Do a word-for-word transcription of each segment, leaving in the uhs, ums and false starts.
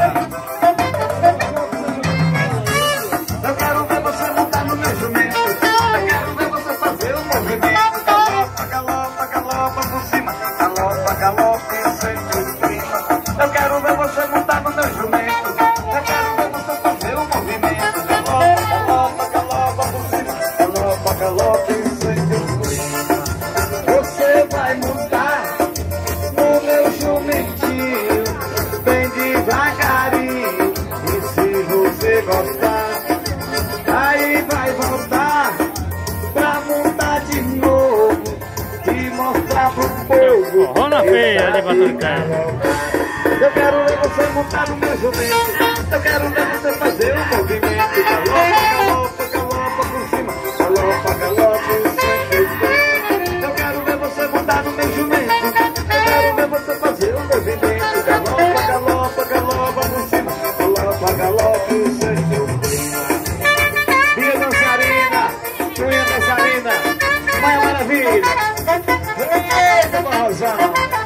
Eu quero ver você montar no meu jumento. Eu quero ver você fazer um movimento. Galopa, galopa, galopa por cima. Galopa, galopa e sente o clima. Eu quero ver você montar no meu jumento. Eu quero ver você fazer um movimento. Galopa, galopa, galopa por cima. Galopa, galopa e sente o clima. Você vai montar no meu jumentinho, bem devagarinho. E se você gostar, aí vai voltar pra montar de novo e mostrar pro povo. Forró na feia de Batucá. Eu quero ver você montar no meu jumento. Eu quero ver você fazer um movimento. Galopa, galopa, galopa por cima. Galopa, galopa e sente o clima. Eu quero ver você montar no meu jumento. Eu quero ver você fazer um movimento. Galopa, galopa, galopa por cima. Galopa, galopa e sente o clima. Minha dançarina, minha dançarina, Maia Maravilha. Eita, Barrosão.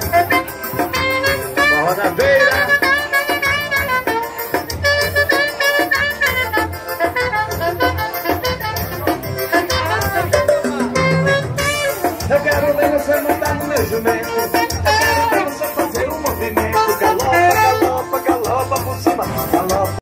Barro da beira. Eu quero ver você montar no meu jumento. Eu quero ver você fazer um movimento.